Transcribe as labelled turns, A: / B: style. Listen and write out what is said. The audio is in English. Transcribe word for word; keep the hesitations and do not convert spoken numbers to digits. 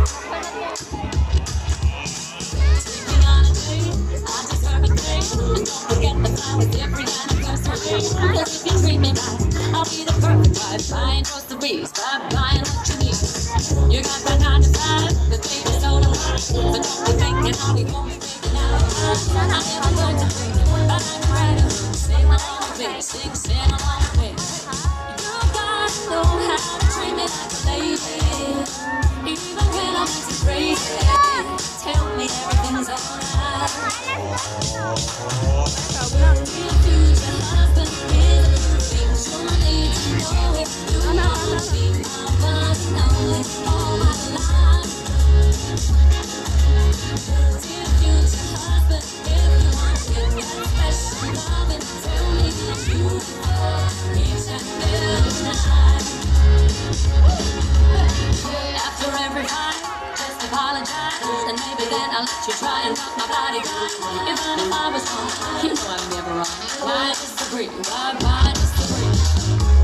A: Forget the flowers every anniversary. Cause if you treat me right, I'll be the perfect wife. Buying groceries, by buying what you need. You got my nine to five, the baby's so long. So don't be thinking I'll be home making out of time. I never learned to play, but I'm ready. Sing along with me, sing, sing along with me. You gotta know how to treat me like a lady. Even when I'm acting crazy, tell me everything's alright. After every fight, just apologize, and maybe then I'll let you try and rock my body right. Even if I was wrong, you know I'm never wrong. Why disagree? Why, why disagree?